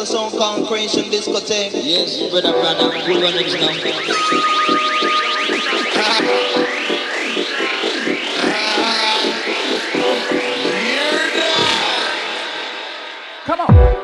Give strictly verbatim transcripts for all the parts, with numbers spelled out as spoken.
the song called Creation Discotheque. Yes, brother Brother, pull on it now. Come on.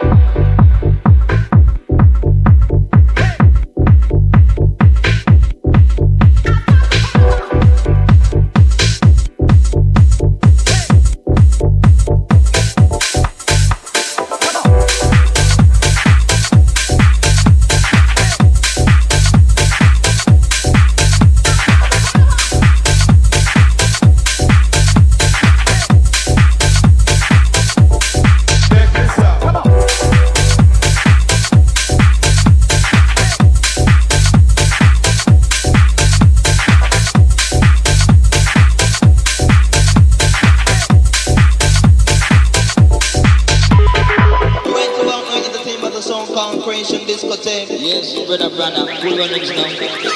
Creation Discotheque. Yes, brother Brother, pull on it now.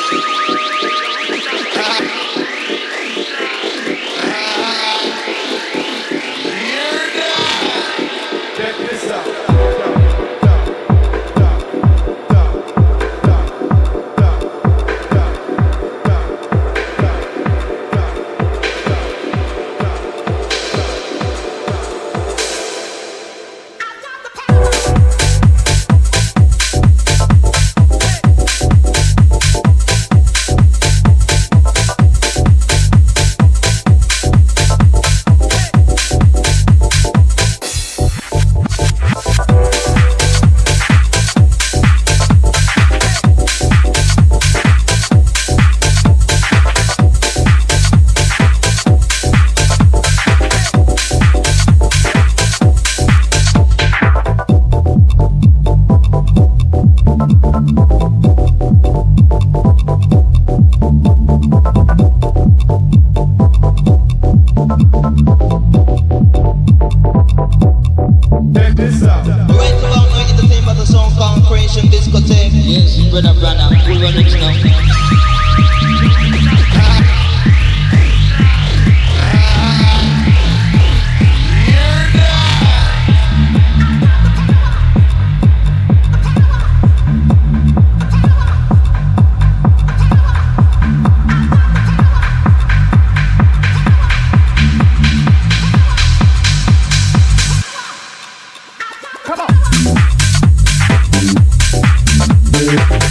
Check this out. Yes, brother Brother, pull on it now. Come on.